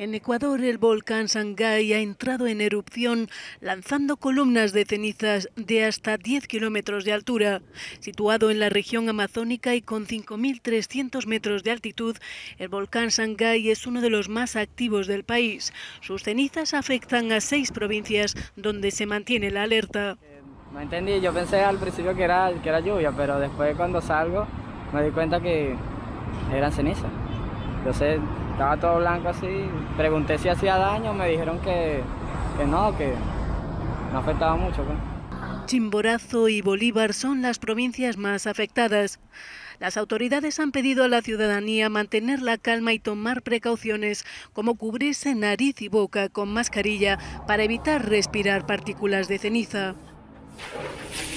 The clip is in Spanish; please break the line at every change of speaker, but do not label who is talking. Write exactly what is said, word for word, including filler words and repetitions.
En Ecuador, el volcán Sangay ha entrado en erupción, lanzando columnas de cenizas de hasta diez kilómetros de altura. Situado en la región amazónica y con cinco mil trescientos metros de altitud, el volcán Sangay es uno de los más activos del país. Sus cenizas afectan a seis provincias donde se mantiene la alerta.
No entendí, yo pensé al principio que era, que era lluvia, pero después cuando salgo me di cuenta que eran cenizas. Entonces estaba todo blanco así, pregunté si hacía daño, me dijeron que, que no, que no afectaba mucho, pues.
Chimborazo y Bolívar son las provincias más afectadas. Las autoridades han pedido a la ciudadanía mantener la calma y tomar precauciones como cubrirse nariz y boca con mascarilla para evitar respirar partículas de ceniza.